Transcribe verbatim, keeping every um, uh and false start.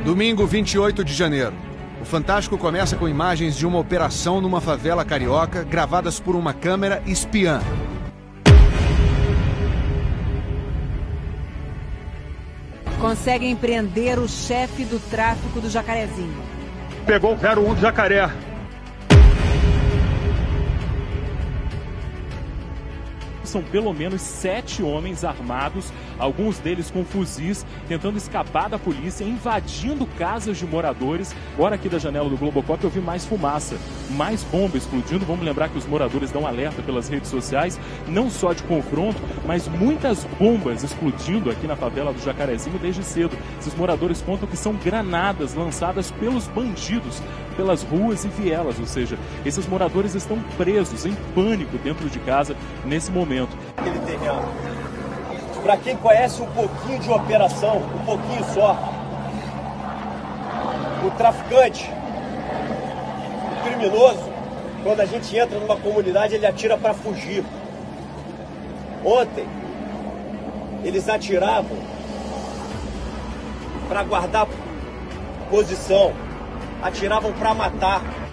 Domingo, vinte e oito de janeiro. O Fantástico começa com imagens de uma operação numa favela carioca, gravadas por uma câmera espiã. Conseguem prender o chefe do tráfico do Jacarezinho. Pegou o zero um do Jacaré. São pelo menos sete homens armados, alguns deles com fuzis, tentando escapar da polícia, invadindo casas de moradores. Agora aqui da janela do Globocop eu vi mais fumaça, mais bomba explodindo. Vamos lembrar que os moradores dão alerta pelas redes sociais, não só de confronto, mas muitas bombas explodindo aqui na favela do Jacarezinho desde cedo. Esses moradores contam que são granadas lançadas pelos bandidos pelas ruas e vielas, ou seja, esses moradores estão presos em pânico dentro de casa nesse momento. Aquele terreno. Para quem conhece um pouquinho de operação, um pouquinho só, o traficante, o criminoso, quando a gente entra numa comunidade, ele atira para fugir. Ontem, eles atiravam para guardar posição, atiravam para matar.